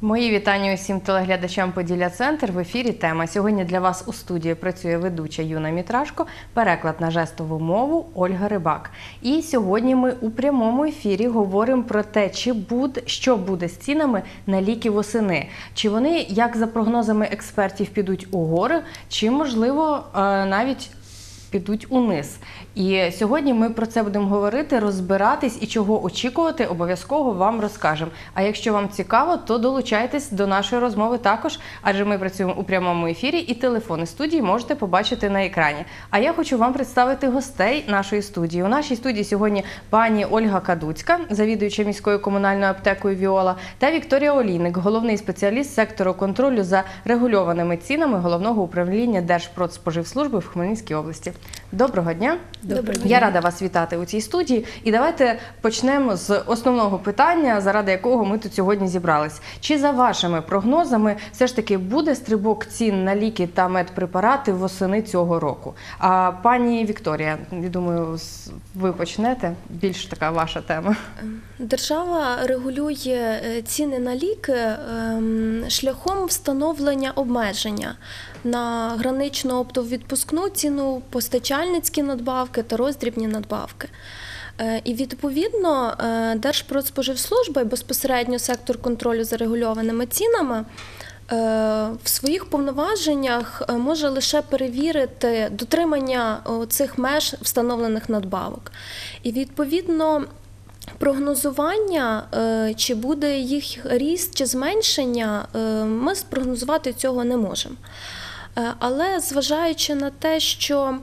Мої вітання усім телеглядачам Поділля Центр. В ефірі тема. Сьогодні для вас у студії працює ведуча Юна Мітрашко, переклад на жестову мову Ольга Рибак. І сьогодні ми у прямому ефірі говоримо про те, що буде з цінами на ліки восени. Чи вони, як за прогнозами експертів, підуть угору, чи, можливо, навіть підуть униз. І сьогодні ми про це будемо говорити, розбиратись і чого очікувати, обов'язково вам розкажемо. А якщо вам цікаво, то долучайтесь до нашої розмови також, адже ми працюємо у прямому ефірі і телефони студії можете побачити на екрані. А я хочу вам представити гостей нашої студії. У нашій студії сьогодні пані Ольга Кадуцька, завідуюча міською комунальною аптекою «Віола», та Вікторія Олійник, головний спеціаліст сектору контролю за регульованими цінами Головного управління Держпродспоживслужби в Хмельницькій області. Доброго дня! Доброго дня. Я рада вас вітати у цій студії. І давайте почнемо з основного питання, заради якого ми тут сьогодні зібрались. Чи за вашими прогнозами все ж таки буде стрибок цін на ліки та медпрепарати восени цього року? А пані Вікторія, я думаю, ви почнете. Більш така ваша тема. Держава регулює ціни на ліки шляхом встановлення обмеження на граничну оптовідпускну ціну, постачальницькі надбавки та роздрібні надбавки. І відповідно Держпродспоживслужба і безпосередньо сектор контролю за регульованими цінами в своїх повноваженнях може лише перевірити дотримання цих меж встановлених надбавок. І відповідно прогнозування, чи буде їх ріст чи зменшення, ми спрогнозувати цього не можемо. Але зважаючи на те, що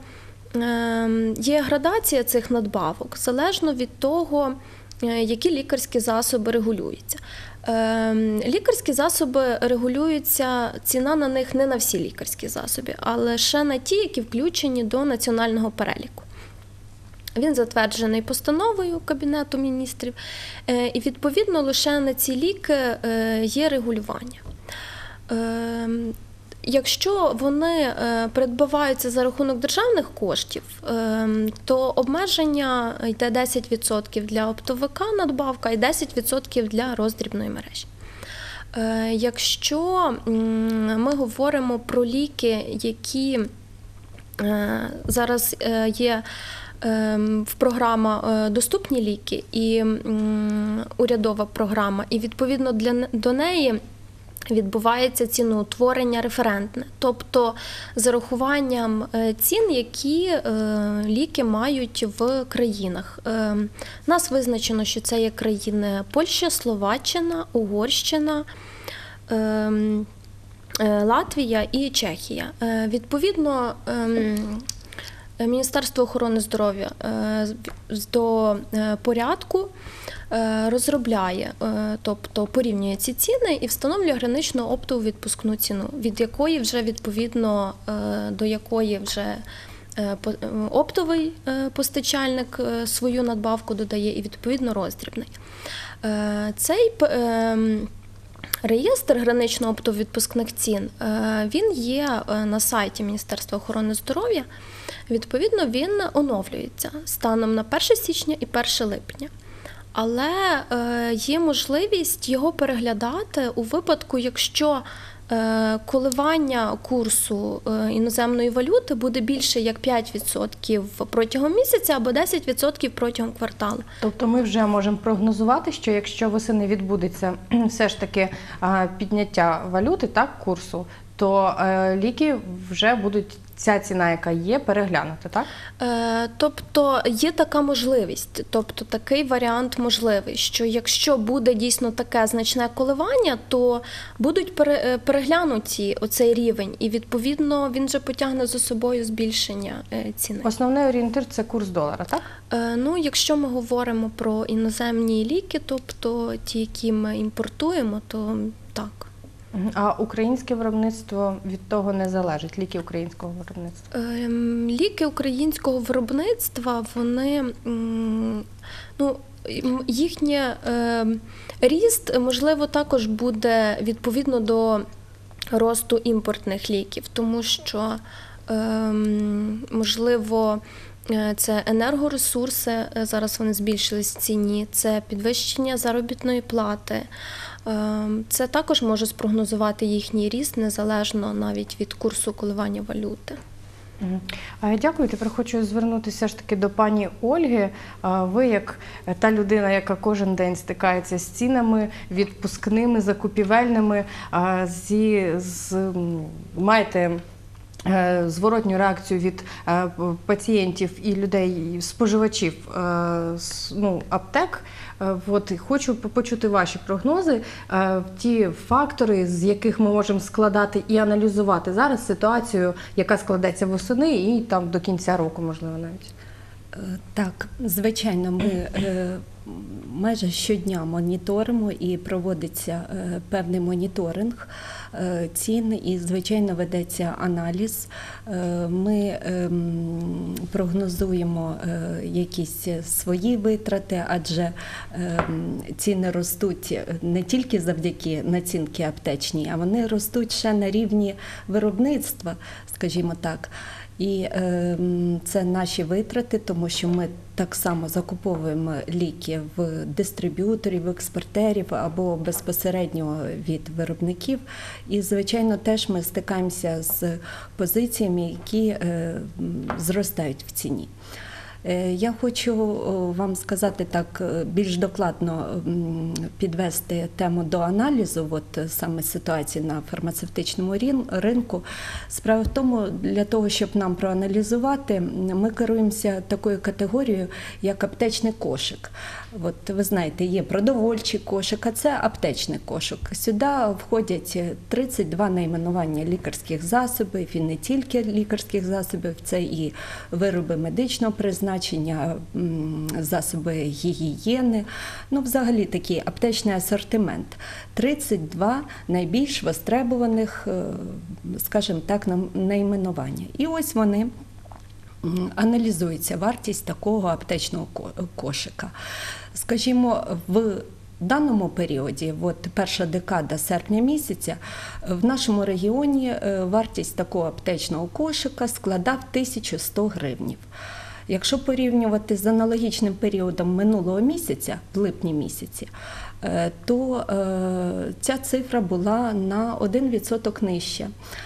є градація цих надбавок, залежно від того, які лікарські засоби регулюються. Лікарські засоби регулюються, ціна на них не на всі лікарські засоби, а лише на ті, які включені до національного переліку. Він затверджений постановою Кабінету міністрів, і відповідно лише на ці ліки є регулювання. Якщо вони придбаваються за рахунок державних коштів, то обмеження йде 10% для оптовика надбавка і 10% для роздрібної мережі. Якщо ми говоримо про ліки, які зараз є в програма «Доступні ліки» і урядова програма, і відповідно до неї відбувається ціноутворення референтне, тобто з урахуванням цін, які ліки мають в країнах. Нас визначено, що це є країни Польща, Словаччина, Угорщина, Латвія і Чехія. Відповідно, Міністерство охорони здоров'я до порядку розробляє, тобто порівнює ці ціни і встановлює граничну оптову відпускну ціну, від якої вже відповідно до якої вже оптовий постачальник свою надбавку додає і відповідно роздрібний. Цей реєстр гранично-оптовідпускних цін, він є на сайті Міністерства охорони здоров'я. Відповідно, він оновлюється станом на 1 січня і 1 липня. Але є можливість його переглядати у випадку, якщо коливання курсу іноземної валюти буде більше як 5% протягом місяця або 10% протягом кварталу. Тобто ми вже можемо прогнозувати, що якщо восени відбудеться все ж таки підняття валюти, так, курсу, то ліки вже будуть, ця ціна, яка є, переглянути, так? Тобто є така можливість, тобто такий варіант можливий, що якщо буде дійсно таке значне коливання, то будуть переглянуті оцей рівень і відповідно він вже потягне за собою збільшення ціни. Основний орієнтир – це курс долара, так? Ну, якщо ми говоримо про іноземні ліки, тобто ті, які ми імпортуємо, то так. А українське виробництво від того не залежить, ліки українського виробництва? Ліки українського виробництва, вони, ну, їхній ріст, можливо, також буде відповідно до росту імпортних ліків, тому що, можливо, Це енергоресурси, зараз вони збільшились в ціні, це підвищення заробітної плати. Це також може спрогнозувати їхній ріст незалежно навіть від курсу коливання валюти. Дякую. Тепер хочу звернутися ж таки до пані Ольги. Ви, як та людина, яка кожен день стикається з цінами відпускними, закупівельними, маєте зворотню реакцію від пацієнтів і людей, споживачів аптек. Хочу почути ваші прогнози, ті фактори, з яких ми можемо складати і аналізувати зараз ситуацію, яка складеться восени і там до кінця року, можливо, навіть. Так, звичайно, ми майже щодня моніторимо і проводиться певний моніторинг цін і, звичайно, ведеться аналіз. Ми прогнозуємо якісь свої витрати, адже ціни ростуть не тільки завдяки націнки аптечній, а вони ростуть ще на рівні виробництва, скажімо так. І це наші витрати, тому що ми так само закуповуємо ліки в дистриб'юторів, експортерів або безпосередньо від виробників. І, звичайно, теж ми стикаємося з позиціями, які зростають в ціні. Я хочу вам сказати так, більш докладно підвести тему до аналізу, саме ситуації на фармацевтичному ринку. Справа в тому, для того, щоб нам проаналізувати, ми керуємося такою категорією, як аптечний кошик. Ви знаєте, є продовольчий кошик, а це аптечний кошик. Сюди входять 32 найменування лікарських засобів, і не тільки лікарських засобів, це і вироби медичного призначення, засоби гігієни, взагалі такий аптечний асортимент. 32 найбільш востребуваних, скажімо так, найменування. І ось вони. Аналізується вартість такого аптечного кошика. Скажімо, в даному періоді, перша декада серпня місяця, в нашому регіоні вартість такого аптечного кошика складав 1100 гривнів. Якщо порівнювати з аналогічним періодом минулого місяця, в липні місяці, то ця цифра була на 1% нижча.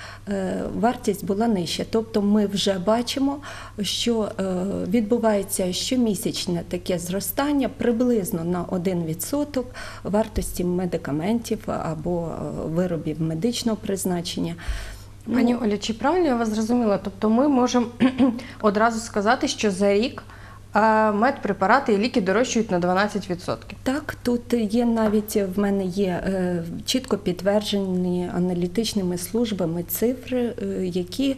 Вартість була нижча. Тобто ми вже бачимо, що відбувається щомісячне таке зростання приблизно на 1% вартості медикаментів або виробів медичного призначення. Пані Оля, чи правильно я вас зрозуміла? Тобто ми можемо одразу сказати, що за рік медпрепарати і ліки дорожчають на 12%. Так, тут є навіть, в мене є чітко підтверджені аналітичними службами цифри, які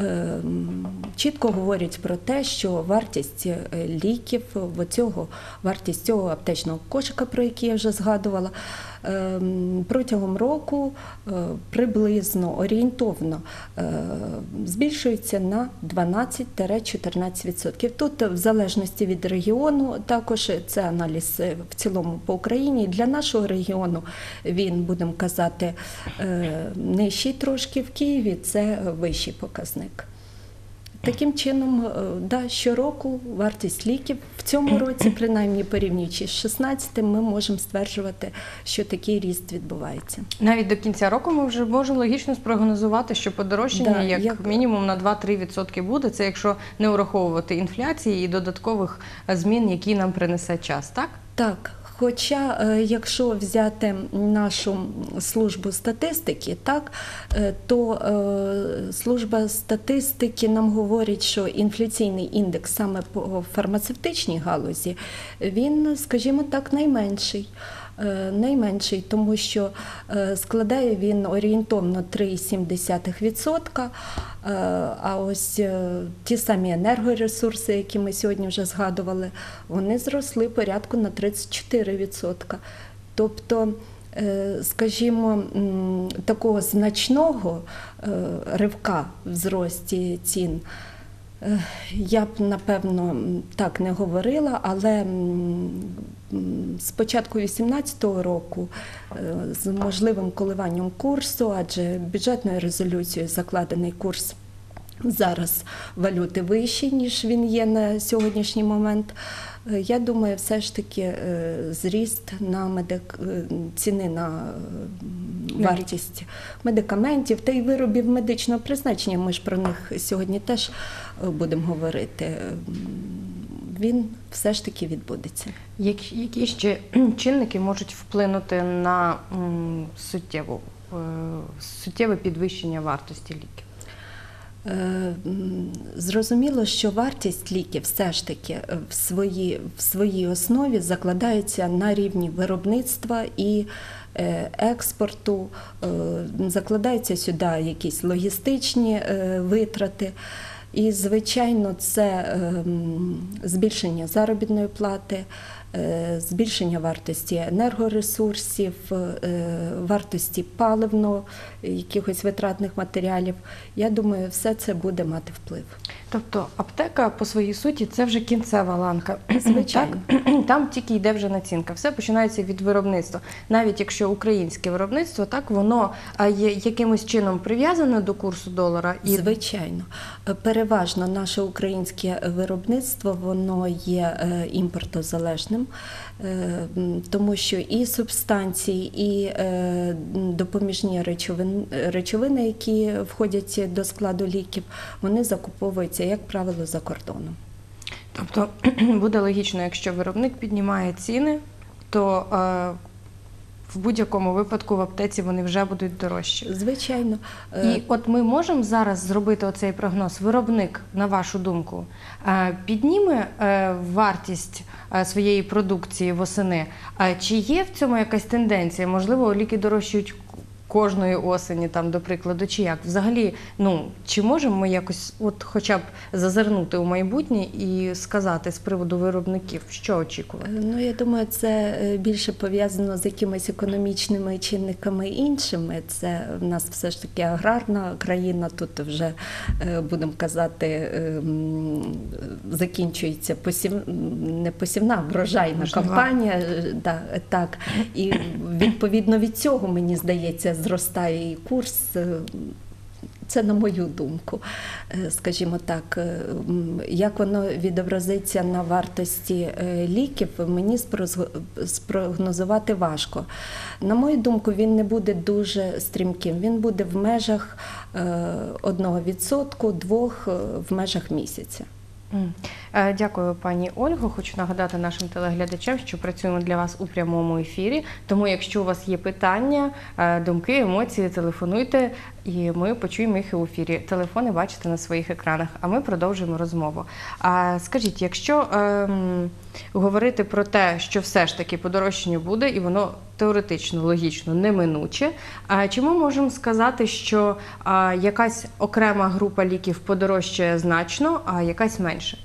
чітко говорять про те, що вартість ліків, вартість цього аптечного кошика, про який я вже згадувала, протягом року приблизно, орієнтовно збільшується на 12-14%. Тут в залежності від регіону, також це аналіз в цілому по Україні. Для нашого регіону він, будемо казати, нижчий трошки, в Києві це вищий показник. Таким чином, щороку вартість ліків в цьому році, принаймні порівнюючи з 2016, ми можемо стверджувати, що такий ріст відбувається. Навіть до кінця року ми вже можемо логічно спрогнозувати, що подорожчання як мінімум на 2-3% буде, це якщо не враховувати інфляції і додаткових змін, які нам принесе час, так? Так. Хоча, якщо взяти нашу службу статистики, то служба статистики нам говорить, що інфляційний індекс саме по фармацевтичній галузі, він, скажімо так, найменший, тому що складає він орієнтовно 3,7%, а ось ті самі енергоресурси, які ми сьогодні вже згадували, вони зросли порядку на 34%. Тобто, скажімо, такого значного ривка в зрості цін я б, напевно, так не говорила, але з початку 2018 року з можливим коливанням курсу, адже бюджетною резолюцією закладений курс зараз валюти вищі, ніж він є на сьогоднішній момент. Я думаю, все ж таки зріст на ціни на вартість медикаментів та й виробів медичного призначення, ми ж про них сьогодні теж будемо говорити, він все ж таки відбудеться. Які ще чинники можуть вплинути на суттєве підвищення вартості ліків? Зрозуміло, що вартість ліків все ж таки в своїй основі закладається на рівні виробництва і експорту, закладаються сюди якісь логістичні витрати. І, звичайно, це збільшення заробітної плати, збільшення вартості енергоресурсів, вартості паливно, якихось витратних матеріалів. Я думаю, все це буде мати вплив. Тобто аптека по своїй суті це вже кінцева ланка. Звичайно. Так? Там тільки йде вже націнка. Все починається від виробництва. Навіть якщо українське виробництво, так, воно є якимось чином прив'язане до курсу долара. Звичайно. Переважно наше українське виробництво, воно є імпортозалежним, тому що і субстанції, і допоміжні речовини, які входять до складу ліків, вони закуповуються, як правило, за кордоном. Тобто буде логічно, якщо виробник піднімає ціни, то в будь-якому випадку в аптеці вони вже будуть дорожчі. Звичайно. І от ми можемо зараз зробити оцей прогноз. Виробник, на вашу думку, підніме вартість своєї продукції восени? Чи є в цьому якась тенденція? Можливо, ліки дорожчають кожної осені, там, до прикладу, чи як? Взагалі, чи можемо ми якось хоча б зазирнути у майбутнє і сказати з приводу виробників, що очікувати? Я думаю, це більше пов'язано з якимись економічними чинниками іншими. Це в нас все ж таки аграрна країна, тут вже, будемо казати, закінчується не посівна, врожайна кампанія. Так. І відповідно від цього, мені здається, зростає і курс. Це на мою думку, скажімо так. Як воно відобразиться на вартості ліків, мені спрогнозувати важко. На мою думку, він не буде дуже стрімким. Він буде в межах 1%, 2% в межах місяця. Дякую, пані Ольго. Хочу нагадати нашим телеглядачам, що працюємо для вас у прямому ефірі. Тому, якщо у вас є питання, думки, емоції, телефонуйте, і ми почуємо їх у ефірі. Телефони бачите на своїх екранах, а ми продовжуємо розмову. Скажіть, якщо говорити про те, що все ж таки подорожчання буде, і воно теоретично, логічно, неминуче, чи ми можемо сказати, що якась окрема група ліків подорожчає значно, а якась менше?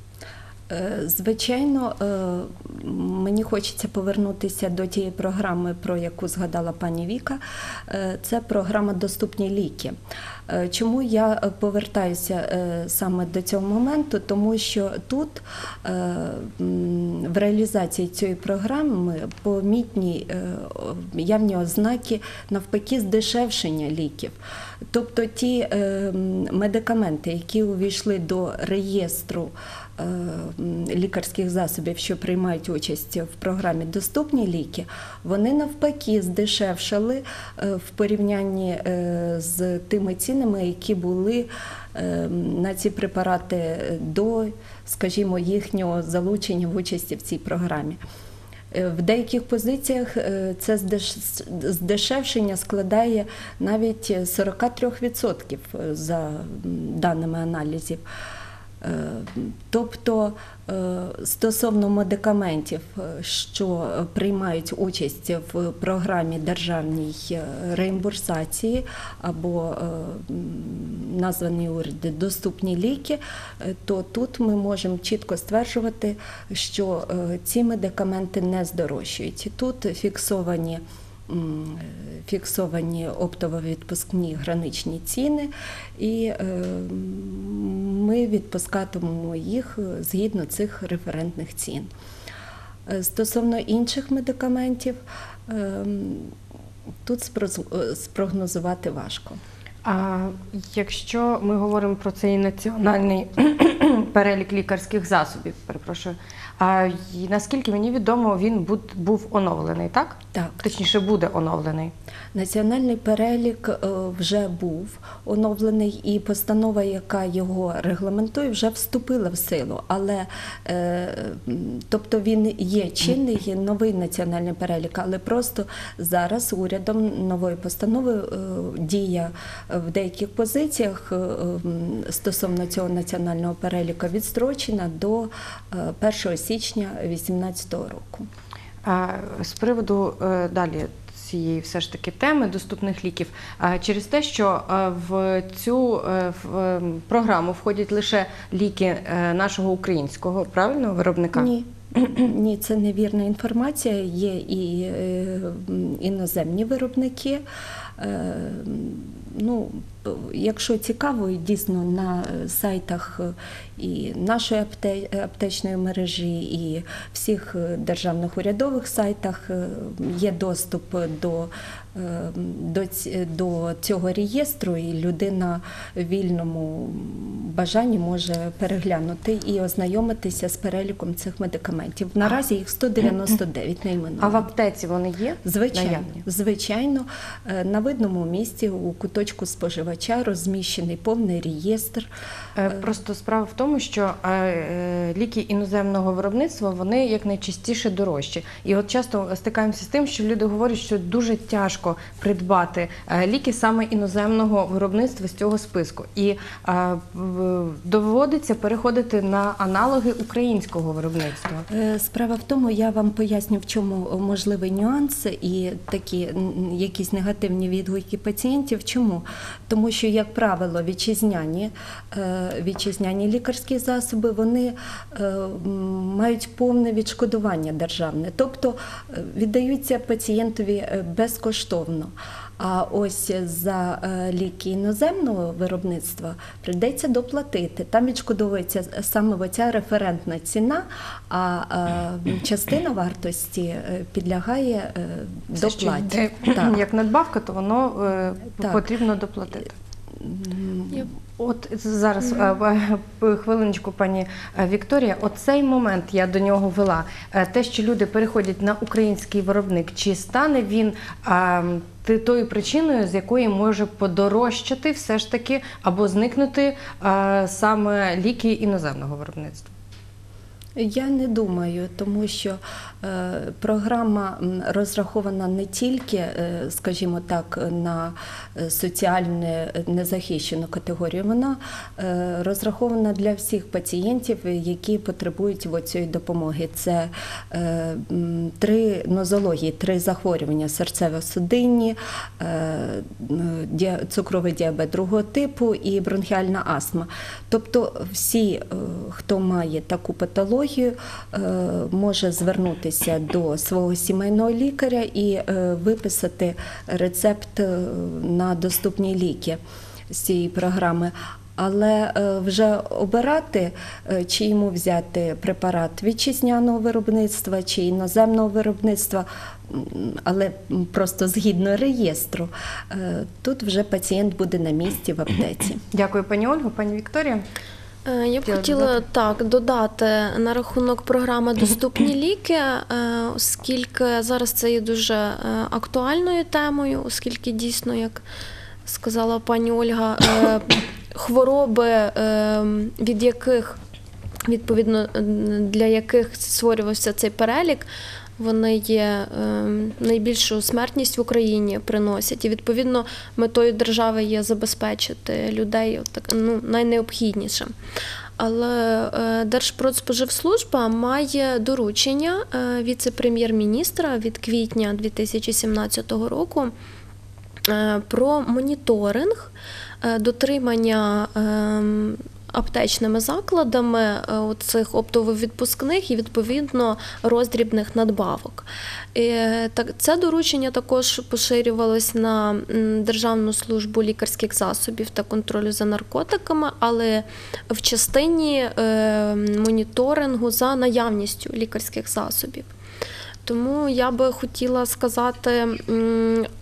Звичайно, мені хочеться повернутися до тієї програми, про яку згадала пані Віка. Це програма «Доступні ліки». Чому я повертаюся саме до цього моменту? Тому що тут в реалізації цієї програми помітні явні ознаки, навпаки, здешевшення ліків. Тобто ті медикаменти, які увійшли до реєстру лікарських засобів, що приймають участь в програмі «Доступні ліки», вони навпаки здешевшали в порівнянні з тими цінами, які були на ці препарати до, скажімо, їхнього залучення в участі в цій програмі. В деяких позиціях це здешевшення складає навіть 43% за даними аналізів. Тобто стосовно медикаментів, що приймають участь в програмі державній реімбурсації або названі уряди «Доступні ліки», то тут ми можемо чітко стверджувати, що ці медикаменти не здорожчують. Тут фіксовані оптово-відпускні граничні ціни, і ми відпускатимемо їх згідно цих референтних цін. Стосовно інших медикаментів, тут спрогнозувати важко. А якщо ми говоримо про цей національний перелік лікарських засобів, перепрошую, наскільки мені відомо, він був оновлений, так? Так. Точніше, буде оновлений. Національний перелік вже був оновлений, і постанова, яка його регламентує, вже вступила в силу. Але, тобто він є чинний, новий національний перелік, але просто зараз урядом новою постановою дія в деяких позиціях стосовно цього національного переліку відстрочена до 1 січня 2018 року. З приводу далі цієї все ж таки теми доступних ліків, через те, що в цю програму входять лише ліки нашого українського, правильно, виробника? Ні. Ні, це невірна інформація. Є і іноземні виробники. Ну, якщо цікаво, дійсно на сайтах і нашої аптечної мережі, і всіх державних урядових сайтах є доступ до цього реєстру, і людина в вільному бажанні може переглянути і ознайомитися з переліком цих медикаментів. Наразі їх 199 найменованих. А в аптеці вони є? Звичайно, наявні? звичайно. На видному місці у куточку споживача розміщений повний реєстр. Просто справа в тому, що ліки іноземного виробництва, вони як найчастіше дорожчі. І от часто стикаємося з тим, що люди говорять, що дуже тяжко придбати ліки саме іноземного виробництва з цього списку. І доводиться переходити на аналоги українського виробництва. Справа в тому, я вам поясню, в чому можливий нюанс і такі якісь негативні відгуки пацієнтів. Чому? Тому що, як правило, вітчизняні лікарські засоби, вони мають повне відшкодування державне, тобто віддаються пацієнтові безкоштовно. А ось за ліки іноземного виробництва прийдеться доплатити. Там відшкодовується саме оця референтна ціна, а частина вартості підлягає доплаті. Як надбавка, то воно потрібно доплатити. От зараз, хвилиночку, пані Вікторія, оцей момент я до нього вела. Те, що люди переходять на український виробник, чи стане він тою причиною, з якої може подорожчати все ж таки або зникнути саме ліки іноземного виробництва? Я не думаю, тому що програма розрахована не тільки, скажімо так, на соціально незахищену категорію, вона розрахована для всіх пацієнтів, які потребують цієї допомоги. Це 3 нозології, 3 захворювання: серцево-судинні, цукровий діабет другого типу і бронхіальна астма. Тобто всі, хто має таку патологію, може звернутися до свого сімейного лікаря і виписати рецепт на доступні ліки з цієї програми. Але вже обирати, чи йому взяти препарат вітчизняного виробництва, чи іноземного виробництва, але просто згідно реєстру, тут вже пацієнт буде на місці в аптеці. Дякую, пані Ольго. Пані Вікторія? Я б хотіла додати на рахунок програми «Доступні ліки», оскільки зараз це є дуже актуальною темою, оскільки дійсно, як сказала пані Ольга, хвороби, від яких, відповідно, для яких створювався цей перелік, вони є найбільшу смертність в Україні приносять. І, відповідно, метою держави є забезпечити людей найнеобхідніше. Але Держпродспоживслужба має доручення віце-прем'єр-міністра від квітня 2017 року про моніторинг дотримання аптечними закладами цих оптово-відпускних і, відповідно, роздрібних надбавок. Це доручення також поширювалось на Державну службу лікарських засобів та контролю за наркотиками, але в частині моніторингу за наявністю лікарських засобів. Тому я би хотіла сказати,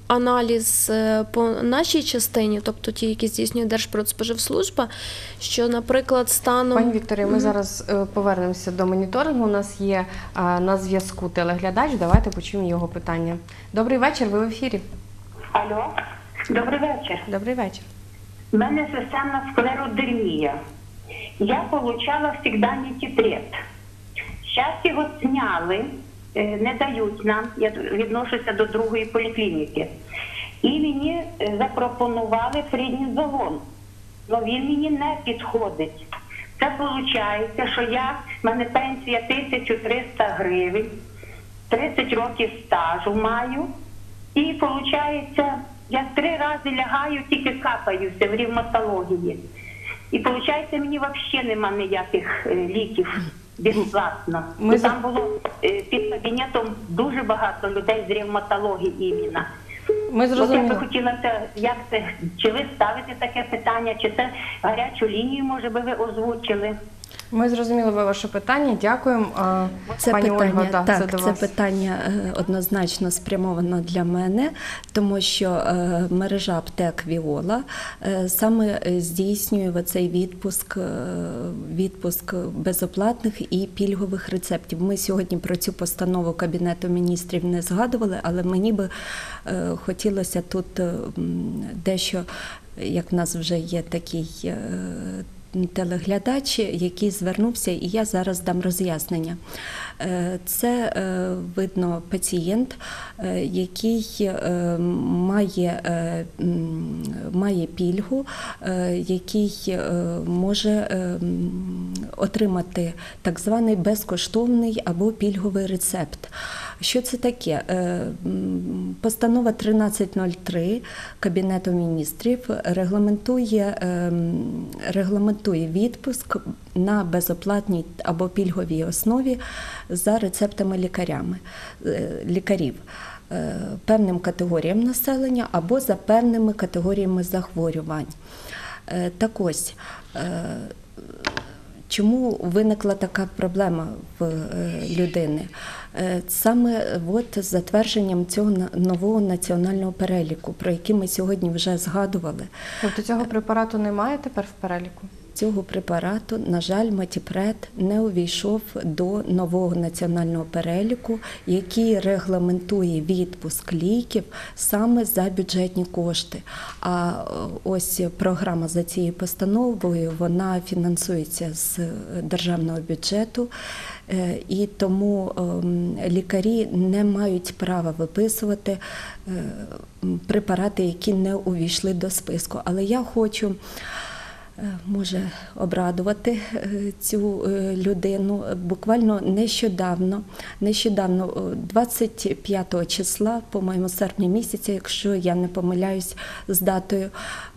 аналіз по нашій частині, тобто ті, які здійснює Держпродспоживслужба, що, наприклад, станом... Пані Вікторія, ми зараз повернемося до моніторингу. У нас є на зв'язку телеглядач. Давайте почуємо його питання. Добрий вечір, ви в ефірі. Алло, добрий вечір. Добрий вечір. У мене системна склеродермія. Я получала завжди нітітрет. Зараз його зняли, не дають нам, я відношуся до другої поліклініки. І мені запропонували преднізолон, але він мені не підходить. Це виходить, що в мене пенсія 1300 гривень, 30 років стажу маю, і виходить, я 3 рази лягаю, тільки капаюся в ревматології. І виходить, мені взагалі нема ніяких ліків безплатно. Там було під кабінетом дуже багато людей з ревматології іменно. Ми зрозуміли. От я би хотіла, як це, чи ви ставите таке питання, чи це гарячу лінію, може би ви озвучили? Ми зрозуміли ваше питання. Дякуємо. Це Пані питання, Ольго, так, це до це вас. питання однозначно спрямовано для мене, тому що мережа аптек Віола саме здійснює цей відпуск безоплатних і пільгових рецептів. Ми сьогодні про цю постанову Кабінету міністрів не згадували, але мені би хотілося тут дещо, як в нас вже є такий телеглядач, який звернувся, і я зараз дам роз'яснення. Це, видно, пацієнт, який має пільгу, який може отримати так званий безкоштовний або пільговий рецепт. Що це таке? Постанова 1303 Кабінету міністрів регламентує відпуск на безоплатній або пільговій основі за рецептами лікарів певним категоріям населення або за певними категоріями захворювань. Так ось, чому виникла така проблема в людини? Саме з затвердженням цього нового національного переліку, про який ми сьогодні вже згадували. Тобто цього препарату немає тепер в переліку? Цього препарату, на жаль, Метіпред не увійшов до нового національного переліку, який регламентує відпуск ліків саме за бюджетні кошти. А ось програма за цією постановою, вона фінансується з державного бюджету, і тому лікарі не мають права виписувати препарати, які не увійшли до списку. Але я хочу може обрадувати цю людину. Буквально нещодавно, 25 числа, по-моєму, серпня місяця, якщо я не помиляюсь з датою,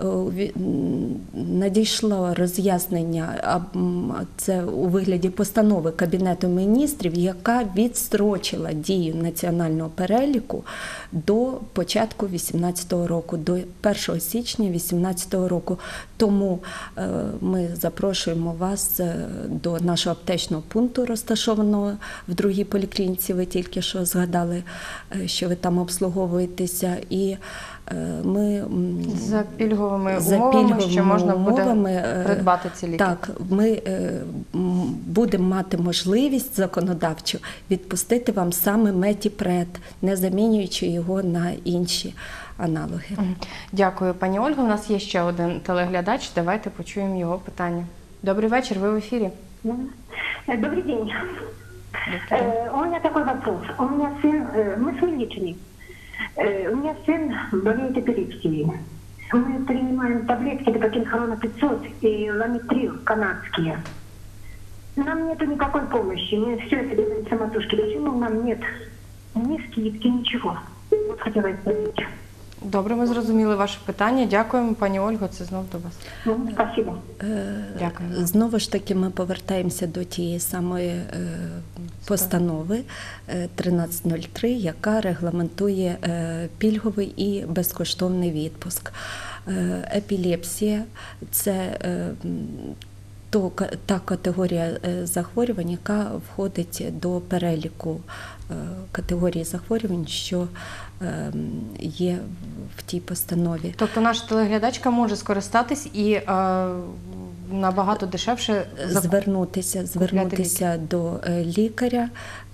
надійшло роз'яснення, це у вигляді постанови Кабінету міністрів, яка відстрочила дію національного переліку до початку 2018 року, до 1 січня 2018 року. Тому ми запрошуємо вас до нашого аптечного пункту, розташованого в другій поліклініці. Ви тільки що згадали, що ви там обслуговуєтеся. І ми за пільговими умовами, що можна буде придбати ці ліки. Так, ми будемо мати можливість законодавчо відпустити вам саме Метіпред, не замінюючи його на інші аналоги. Дякую, пані Ольго. У нас є ще один телеглядач. Давайте почуємо його питання. Добрий вечір, ви в ефірі. Добрый день. У меня такой вопрос. У меня сын, мы с Мельничной, у меня сын болеет эпилепсией. Мы принимаем таблетки Депокин 500 и Ламитрил канадские. Нам нету никакой помощи. Мы все это делаем самотужки. Почему нам нет ни скидки, ничего? Вот хотела спросить. Добре, ми зрозуміли ваше питання. Дякуємо, пані Ольго, це знов до вас. Спасибо. Дякую. Знову ж таки, ми повертаємося до тієї самої постанови 1303, яка регламентує пільговий і безкоштовний відпуск. Епілепсія – це та категорія захворювань, яка входить до переліку категорії захворювань, що є в тій постанові. Тобто наша телеглядачка може скористатись і набагато дешевше звернутися до лікаря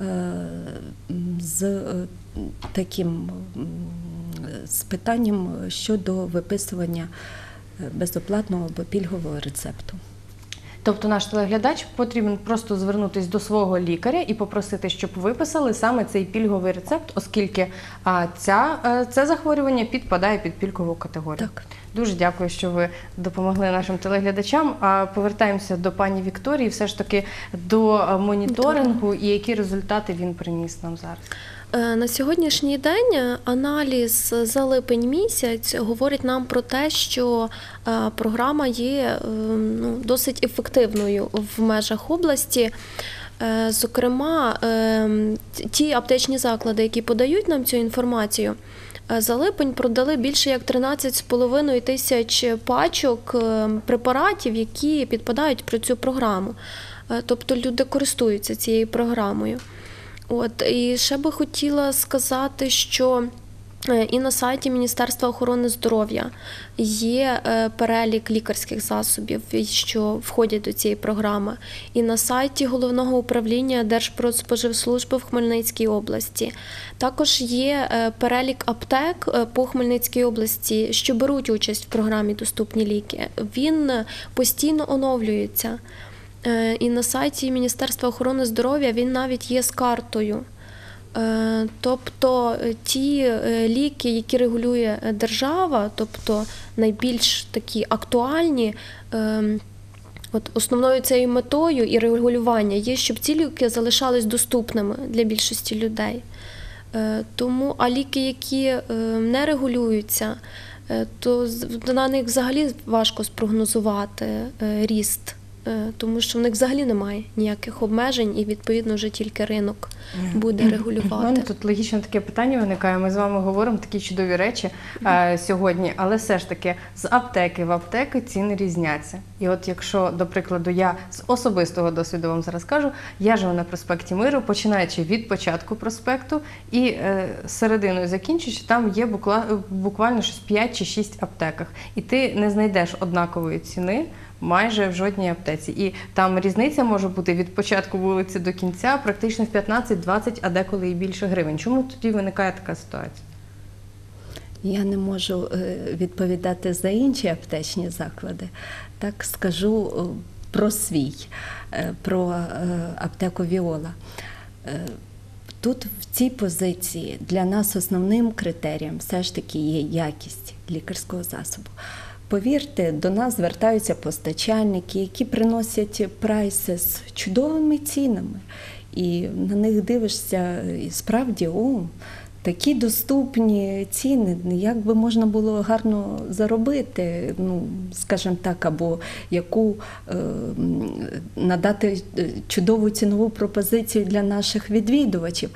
з таким з питанням щодо виписування безоплатного або пільгового рецепту. Тобто наш телеглядач потрібен просто звернутися до свого лікаря і попросити, щоб виписали саме цей пільговий рецепт, оскільки це захворювання підпадає під пільгову категорію. Так. Дуже дякую, що ви допомогли нашим телеглядачам. Повертаємося до пані Вікторії, все ж таки до моніторингу і які результати він приніс нам зараз. На сьогоднішній день аналіз за липень місяць говорить нам про те, що програма є досить ефективною в межах області. Зокрема, ті аптечні заклади, які подають нам цю інформацію, за липень продали більше як 13,5 тисяч пачок препаратів, які підпадають під цю програму. Тобто люди користуються цією програмою. І ще би хотіла сказати, що і на сайті Міністерства охорони здоров'я є перелік лікарських засобів, що входять до цієї програми. І на сайті Головного управління Держпродспоживслужби в Хмельницькій області. Також є перелік аптек по Хмельницькій області, що беруть участь в програмі «Доступні ліки». Він постійно оновлюється. І на сайті Міністерства охорони здоров'я він навіть є з картою. Тобто ті ліки, які регулює держава, тобто найбільш такі актуальні, основною цією метою і регулювання є, щоб ці ліки залишались доступними для більшості людей. А ліки, які не регулюються, то на них взагалі важко спрогнозувати ріст. Тому що в них взагалі немає ніяких обмежень і, відповідно, вже тільки ринок буде регулювати. У мене тут логічно таке питання виникає. Ми з вами говоримо такі чудові речі сьогодні, але все ж таки з аптеки в аптеки ціни різняться. І от якщо, до прикладу, я з особистого досвіду вам зараз кажу, я живу на проспекті Миру, починаючи від початку проспекту і серединою закінчуючи, там є буквально щось 5 чи 6 аптеках. І ти не знайдеш однакової ціни майже в жодній аптеці. І там різниця може бути від початку вулиці до кінця практично в 15-20, а деколи і більше гривень. Чому тоді виникає така ситуація? Я не можу відповідати за інші аптечні заклади. Так скажу про свій, про аптеку «Віола». Тут в цій позиції для нас основним критерієм все ж таки є якість лікарського засобу. Повірте, до нас звертаються постачальники, які приносять прайси з чудовими цінами. І на них дивишся, і справді, такі доступні ціни, як би можна було гарно заробити, скажімо так, або яку надати чудову цінову пропозицію для наших відвідувачів.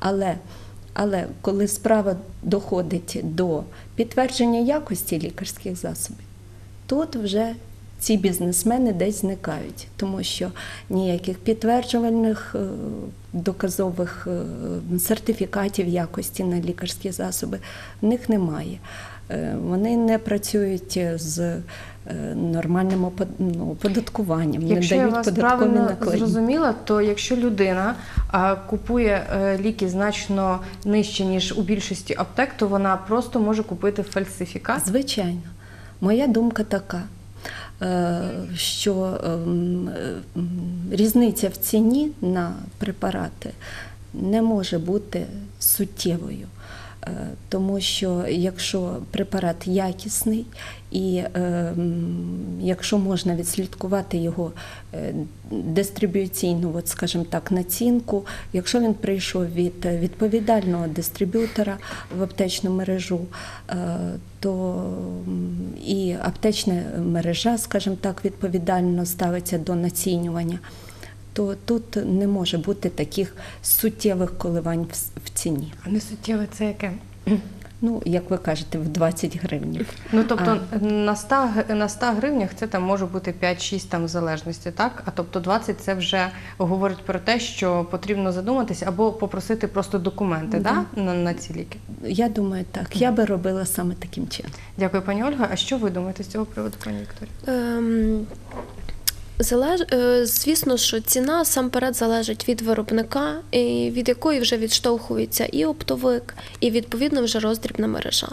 Але коли справа доходить до підтвердження якості лікарських засобів, тут вже ці бізнесмени десь зникають, тому що ніяких підтверджувальних доказових сертифікатів якості на лікарські засоби в них немає. Вони не працюють з нормальним оподаткуванням, не дають податкові накладні. Якщо я вас правильно зрозуміла, то якщо людина купує ліки значно нижче, ніж у більшості аптек, то вона просто може купити фальсифікат? Звичайно. Моя думка така, що різниця в ціні на препарати не може бути суттєвою. Тому що якщо препарат якісний і якщо можна відслідкувати його дистриб'юційну, скажімо так, націнку, якщо він прийшов від відповідального дистриб'ютора в аптечну мережу, то і аптечна мережа, скажімо так, відповідально ставиться до націнювання, то тут не може бути таких суттєвих коливань в ціні. А не суттєве це яке? Ну, як ви кажете, в 20 гривень. Ну, тобто на 100 гривнях це там може бути 5-6 там в залежності, так? А тобто 20 це вже говорить про те, що потрібно задуматись або попросити просто документи, Да. да? На ці ліки. Я думаю, так. Я би робила саме таким чином. Дякую, пані Ольга. А що ви думаєте з цього приводу, пані Вікторія? Звісно, що ціна насамперед залежить від виробника, і від якої вже відштовхується і оптовик, і відповідно вже роздрібна мережа.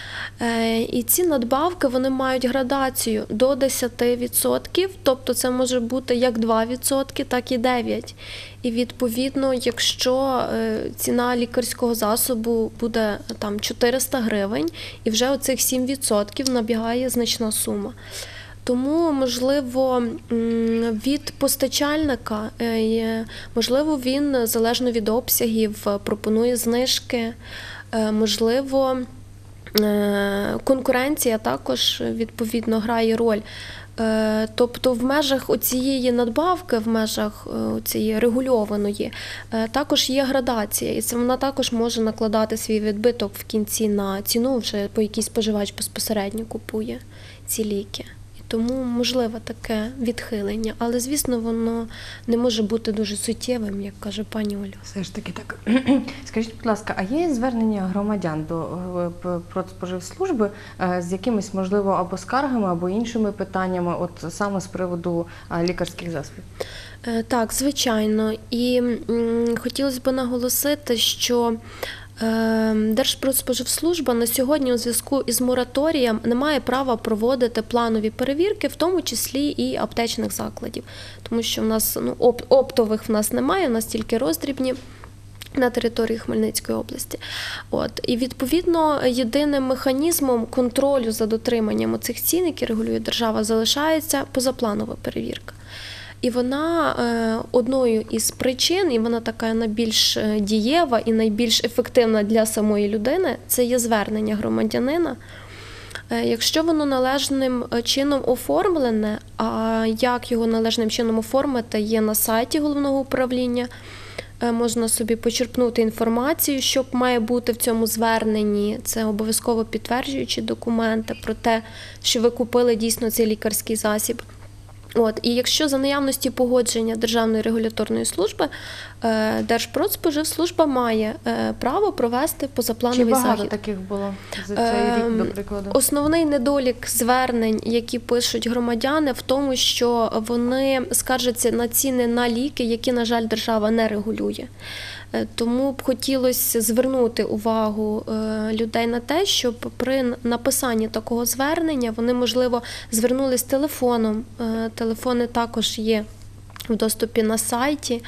І ці надбавки вони мають градацію до 10%, тобто це може бути як 2%, так і 9%. І відповідно, якщо ціна лікарського засобу буде там 400 гривень, і вже оцих 7% набігає значна сума. Тому, можливо, від постачальника, можливо, він, залежно від обсягів, пропонує знижки, можливо, конкуренція також, відповідно, грає роль. Тобто в межах оцієї надбавки, в межах цієї регульованої, також є градація, і це вона також може накладати свій відбиток в кінці на ціну, вже по якій споживач безпосередньо купує ці ліки. Тому можливе таке відхилення, але, звісно, воно не може бути дуже суттєвим, як каже пані Оля. Все ж таки так. Скажіть, будь ласка, а є звернення громадян до Продспоживслужби з якимись, можливо, або скаргами, або іншими питаннями, от саме з приводу лікарських засобів? Так, звичайно. І хотілося б наголосити, що Держпродспоживслужба на сьогодні у зв'язку із мораторієм не має права проводити планові перевірки, в тому числі і аптечних закладів. Тому що в нас оптових в нас немає, в нас тільки роздрібні на території Хмельницької області. І відповідно єдиним механізмом контролю за дотриманням цих цін, які регулює держава, залишається позапланова перевірка. І вона одною із причин, і вона така найбільш дієва і найбільш ефективна для самої людини, це є звернення громадянина. Якщо воно належним чином оформлене, а як його належним чином оформити, є на сайті головного управління, можна собі почерпнути інформацію, що має бути в цьому зверненні. Це обов'язково підтверджуючі документи про те, що ви купили дійсно цей лікарський засіб. І якщо за наявності погодження Державної регуляторної служби, Держпродспоживслужба має право провести позаплановий захід. Чи багато таких було за цей рік, до прикладу? Основний недолік звернень, які пишуть громадяни, в тому, що вони скаржаться на ціни на ліки, які, на жаль, держава не регулює. Тому б хотілося звернути увагу людей на те, щоб при написанні такого звернення вони, можливо, звернулись телефоном. Телефони також є в доступі на сайті.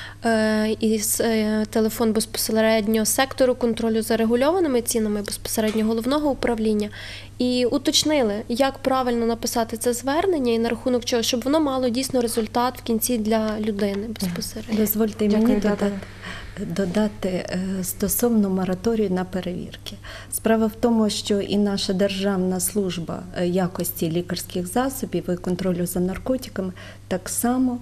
І телефон безпосередньо сектору контролю за регульованими цінами, безпосередньо головного управління, і уточнили, як правильно написати це звернення і на рахунок чого, щоб воно мало дійсно результат в кінці для людини безпосередньо. Дозвольте мені додати стосовно мораторію на перевірки. Справа в тому, що і наша Державна служба якості лікарських засобів і контролю за наркотиками так само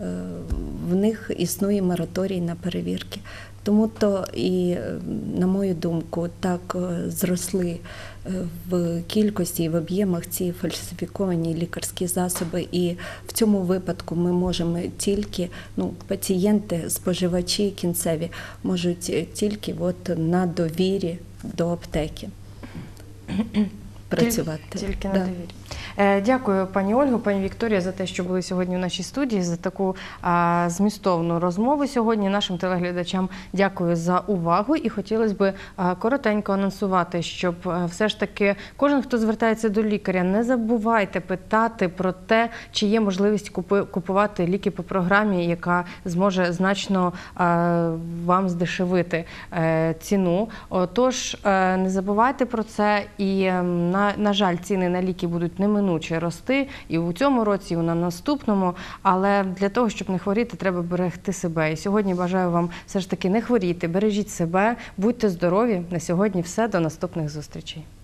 в них існує мораторій на перевірки. Тому то і, на мою думку, так зросли в кількості і в об'ємах ці фальсифіковані лікарські засоби. І в цьому випадку ми можемо тільки, пацієнти, споживачі кінцеві, можуть тільки на довірі до аптеки працювати. Тільки на довірі. Дякую, пані Ольго, пані Вікторія, за те, що були сьогодні в нашій студії, за таку змістовну розмову сьогодні. Нашим телеглядачам дякую за увагу і хотілося б коротенько анонсувати, щоб все ж таки кожен, хто звертається до лікаря, не забувайте питати про те, чи є можливість купувати ліки по програмі, яка зможе значно вам здешевити ціну. Тож не забувайте про це і, на жаль, ціни на ліки будуть неминуче рости і у цьому році, і на наступному, але для того, щоб не хворіти, треба берегти себе. І сьогодні бажаю вам все ж таки не хворіти, бережіть себе, будьте здорові. На сьогодні все, до наступних зустрічей.